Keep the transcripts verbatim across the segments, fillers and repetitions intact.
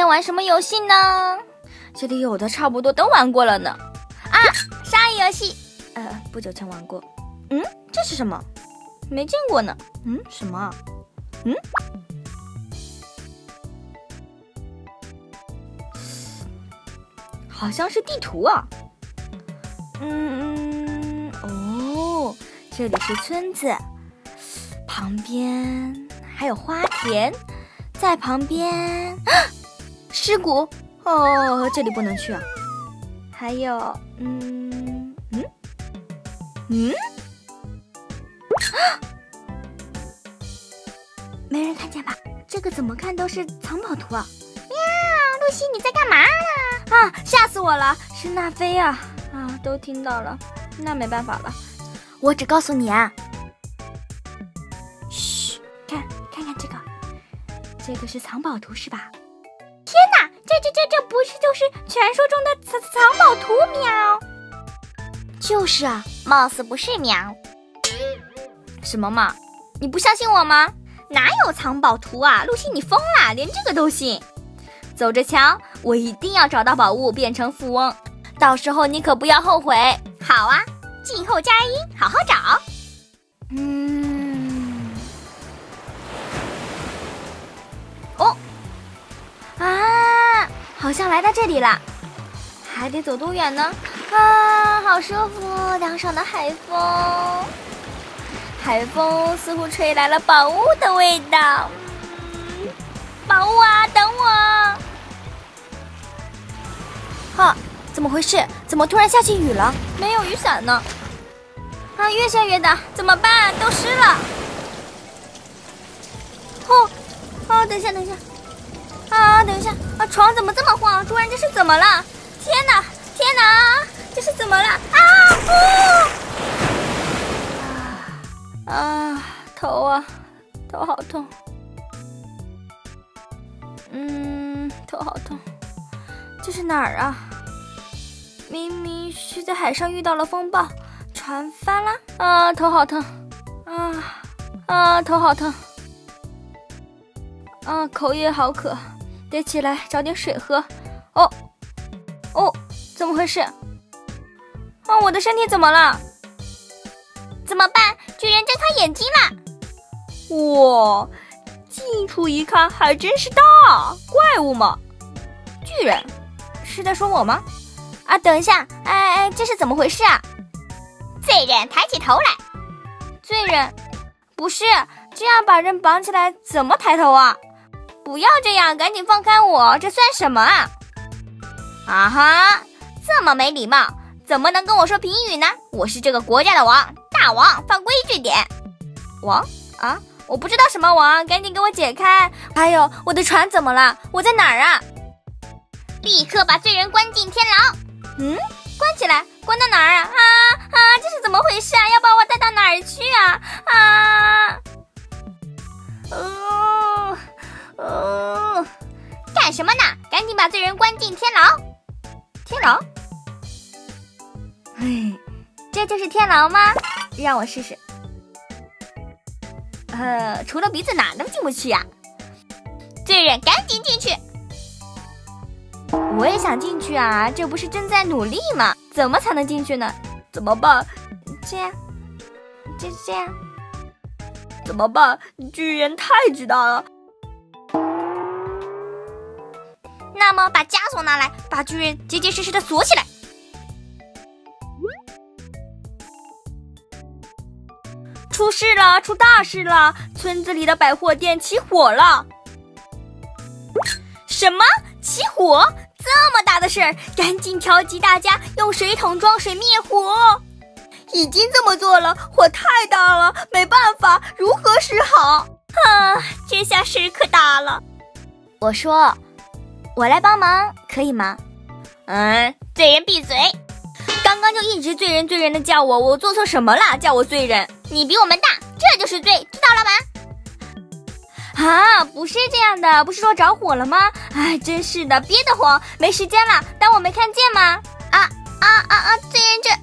玩什么游戏呢？这里有的差不多都玩过了呢。啊，鲨鱼游戏，呃，不久前玩过。嗯，这是什么？没见过呢。嗯，什么啊？嗯，好像是地图啊。嗯嗯，哦，这里是村子，旁边还有花田，在旁边尸骨。哦，这里不能去啊。还有，嗯嗯嗯，没人看见吧？这个怎么看都是藏宝图啊！喵，露西，你在干嘛呢？啊，吓死我了！是娜菲啊！啊，都听到了，那没办法了。我只告诉你啊。嘘，看，看看这个，这个是藏宝图是吧？天哪，这这这这不是就是传说中的藏藏宝图喵？就是啊，貌似不是喵。什么嘛？你不相信我吗？哪有藏宝图啊？露西，你疯啦，连这个都信？走着瞧，我一定要找到宝物，变成富翁，到时候你可不要后悔。好啊，静候佳音，好好找。嗯，哦，啊，好像来到这里了，还得走多远呢？啊，好舒服，凉爽的海风，海风似乎吹来了宝物的味道。嗯，宝物啊，等我！哈，怎么回事？怎么突然下起雨了？没有雨伞呢。啊，越下越大，怎么办？都湿了。哦，哦，等一下，等一下。啊，等一下，啊，床怎么这么晃？主人，这是怎么了？天哪，天哪，这是怎么了？啊！哦、啊，啊，头啊，头好痛。嗯，头好痛。这是哪儿啊？明明是在海上遇到了风暴，船翻了。啊，头好疼。啊啊，头好疼。啊，口也好渴。得起来找点水喝。哦哦，怎么回事？啊，我的身体怎么了？怎么办？巨人睁开眼睛了！哇，近处一看还真是大，怪物嘛！巨人是在说我吗？啊，等一下，哎哎，这是怎么回事啊？罪人抬起头来。罪人？不是，这样把人绑起来怎么抬头啊？不要这样，赶紧放开我！这算什么啊？啊哈，这么没礼貌，怎么能跟我说评语呢？我是这个国家的王，大王，放规矩点。王啊，我不知道什么王，赶紧给我解开！还有，我的船怎么了？我在哪儿啊？立刻把罪人关进天牢。嗯，关起来，关到哪儿啊？啊啊，这是怎么回事啊？要把我带到哪儿去啊？啊！哦。哦，干什么呢？赶紧把罪人关进天牢！天牢？哎，这就是天牢吗？让我试试。呃，除了鼻子哪都进不去呀、啊！罪人赶紧进去！我也想进去啊，这不是正在努力吗？怎么才能进去呢？怎么办？这样，就是这样。怎么办？巨人太巨大了。那么把枷锁拿来，把巨人结结实实的锁起来。出事了，出大事了！村子里的百货店起火了。什么？起火？这么大的事儿，赶紧调集大家，用水桶装水灭火。已经这么做了，火太大了，没办法，如何是好？啊，这下事可大了。我说。我来帮忙，可以吗？嗯，罪人闭嘴！刚刚就一直罪人罪人的叫我，我做错什么了？叫我罪人？你比我们大，这就是罪，知道了吗？啊，不是这样的，不是说着火了吗？哎，真是的，憋得慌，没时间了，当我没看见吗？啊啊啊啊！罪人这……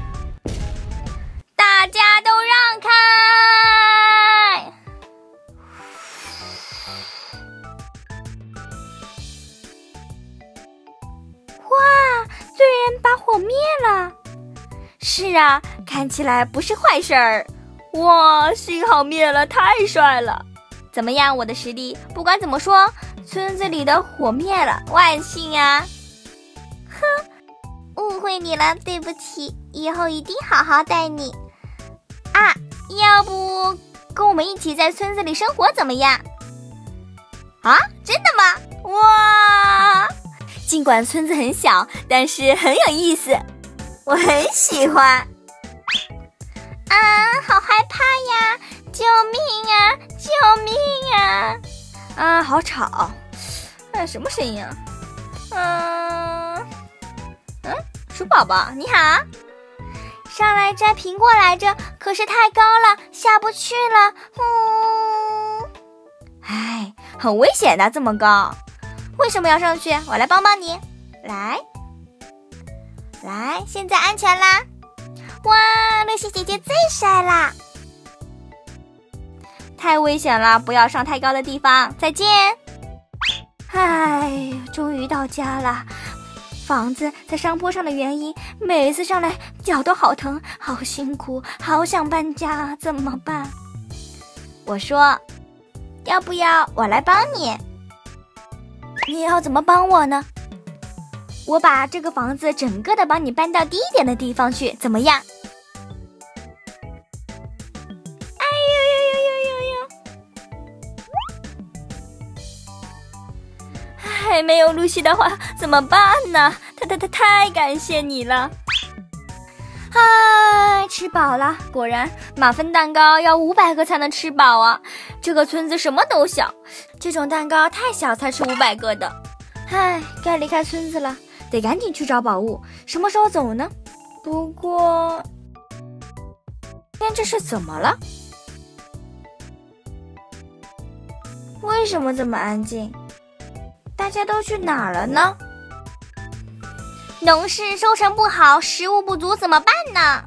大家都让开！ 灭了。是啊，看起来不是坏事儿。哇，幸好灭了，太帅了！怎么样，我的实力？不管怎么说，村子里的火灭了，万幸啊！哼，误会你了，对不起，以后一定好好待你。啊，要不跟我们一起在村子里生活怎么样？啊，真的吗？哇！尽管村子很小，但是很有意思，我很喜欢。啊，好害怕呀！救命啊！救命啊！啊，好吵！哎，什么声音啊？嗯嗯，鼠宝宝你好，上来摘苹果来着，可是太高了，下不去了。嗯，哎，很危险的，这么高。为什么要上去？我来帮帮你。来，来，现在安全啦！哇，露西姐姐最帅啦！太危险了，不要上太高的地方。再见。唉，终于到家了。房子在山坡上的原因，每次上来脚都好疼，好辛苦，好想搬家，怎么办？我说，要不要我来帮你？你要怎么帮我呢？我把这个房子整个的帮你搬到低一点的地方去，怎么样？哎呦呦呦呦呦呦！哎，没有露西的话怎么办呢？太太太太感谢你了！嗨，吃饱了，果然马芬蛋糕要五百个才能吃饱啊！这个村子什么都小，这种蛋糕太小才吃五百个的。唉，该离开村子了。得赶紧去找宝物，什么时候走呢？不过，今天这是怎么了？为什么这么安静？大家都去哪儿了呢？农事收成不好，食物不足怎么办呢？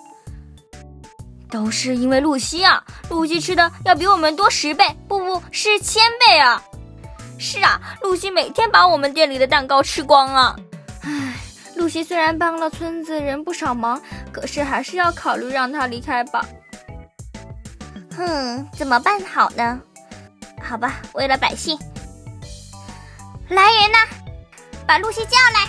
都是因为露西啊！露西吃的要比我们多十倍，不不是千倍啊！是啊，露西每天把我们店里的蛋糕吃光啊！唉，露西虽然帮了村子人不少忙，可是还是要考虑让她离开吧。哼，怎么办好呢？好吧，为了百姓。来人呐，把露西叫来。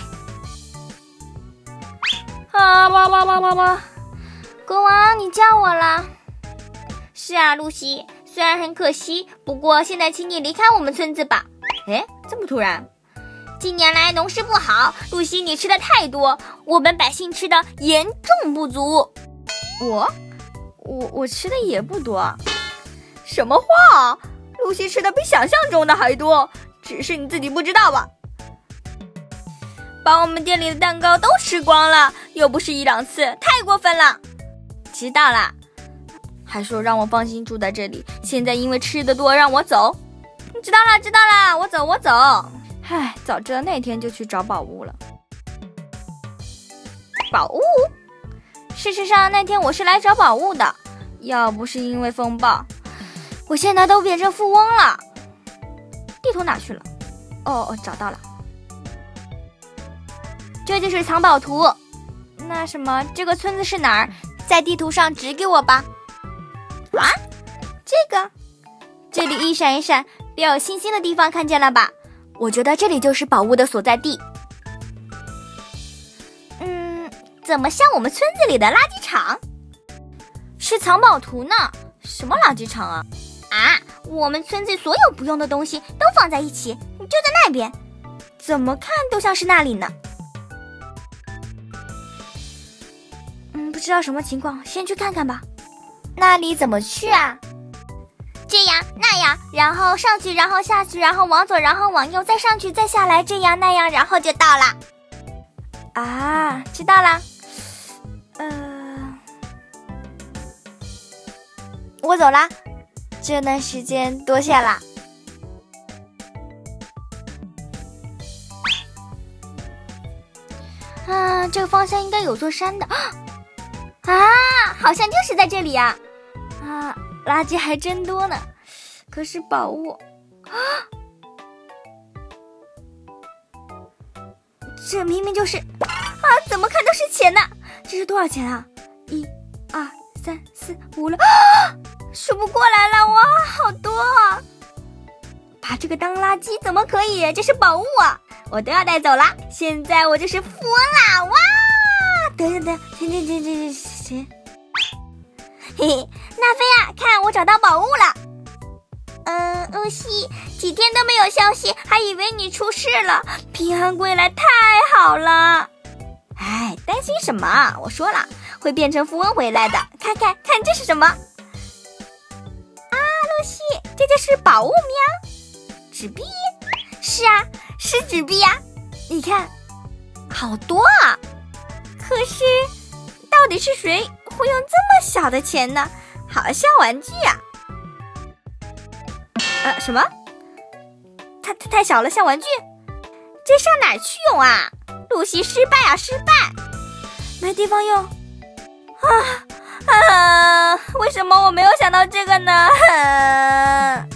啊，哇哇哇哇哇！国王，你叫我了。是啊，露西，虽然很可惜，不过现在请你离开我们村子吧。诶，这么突然？近年来农事不好，露西你吃的太多，我们百姓吃的严重不足。我，我我吃的也不多。什么话？露西吃的比想象中的还多，只是你自己不知道吧？把我们店里的蛋糕都吃光了，又不是一两次，太过分了。知道啦，还说让我放心住在这里，现在因为吃的多让我走。知道啦，知道啦，我走，我走。唉，早知道那天就去找宝物了。宝物？事实上那天我是来找宝物的，要不是因为风暴，我现在都变成富翁了。地图哪去了？哦哦，找到了。这就是藏宝图。那什么，这个村子是哪儿？在地图上指给我吧。啊？这个？这里一闪一闪标有星星的地方看见了吧？我觉得这里就是宝物的所在地。嗯，怎么像我们村子里的垃圾场？是藏宝图呢。什么垃圾场啊？啊，我们村子所有不用的东西都放在一起，就在那边。怎么看都像是那里呢。嗯，不知道什么情况，先去看看吧。那里怎么去啊？这样那样，然后上去，然后下去，然后往左，然后往右，再上去，再下来，这样那样，然后就到了。啊，知道了。呃，我走啦，这段时间多谢啦。啊，这个方向应该有座山的。啊，好像就是在这里呀。啊，垃圾还真多呢。可是宝物啊，这明明就是啊， 怎么看都是钱呢？这是多少钱啊？一、二、三、四、五、六，啊，数不过来了！哇，好多啊！把这个当垃圾怎么可以？这是宝物啊！我都要带走了。现在我就是富翁啦！哇！等等等，停停停停停停！嘿嘿，纳菲啊，看我找到宝物了。嗯，露西，几天都没有消息，还以为你出事了。平安归来太好了。哎，担心什么？我说了，会变成富翁回来的。看看看，这是什么？啊，露西，这就是宝物喵。纸币？是啊，是纸币呀。你看，好多啊。可是，到底是谁会用这么小的钱呢？好像玩具啊。呃，什么？它它太小了，像玩具？这上哪儿去用啊？露西失败啊，失败！没地方用。啊啊！为什么我没有想到这个呢？